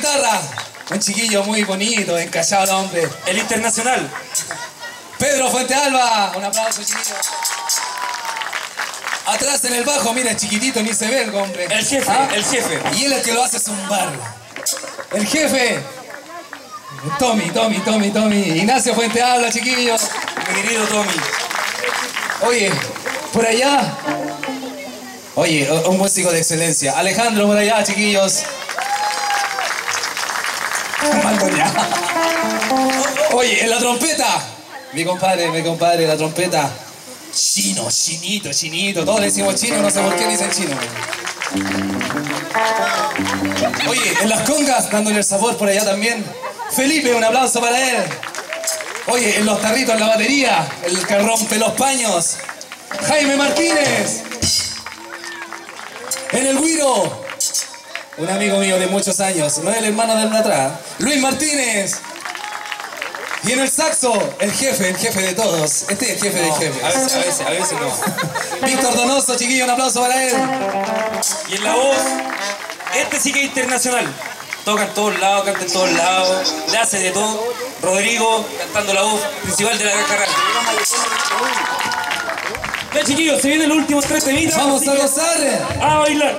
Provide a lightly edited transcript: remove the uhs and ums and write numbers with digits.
guitarra, un chiquillo muy bonito, encallado, hombre. El internacional. Pedro Fuentealba, un aplauso, chiquillo. Atrás en el bajo, mira, chiquitito, ni se ve el hombre. El jefe, el jefe. Y él es el que lo hace zumbar. El jefe. Tommy. Ignacio Fuentealba, chiquillos. Mi querido Tommy. Oye, por allá. Oye, un músico de excelencia. Alejandro por allá, chiquillos. Oye, en la trompeta. Mi compadre, la trompeta. Chinito. Todos le decimos chino, no sé por qué dicen chino. Oye, en las congas, dándole el sabor por allá también. Felipe, un aplauso para él. Oye, en los tarritos, en la batería, el que rompe los paños. Jaime Martínez. En el güiro, un amigo mío de muchos años, no es el hermano del de atrás, Luis Martínez. Y en el saxo, el jefe de todos. Este es el jefe del jefe. A veces no. Víctor Donoso, chiquillo, un aplauso para él. Y en la voz, este sí que es internacional. Toca en todos lados, canta en todos lados, le hace de todo. Rodrigo, cantando la voz principal de la carrera. Ya, chiquillos, se vienen los últimos 3 temitas. Vamos a gozar. A bailar.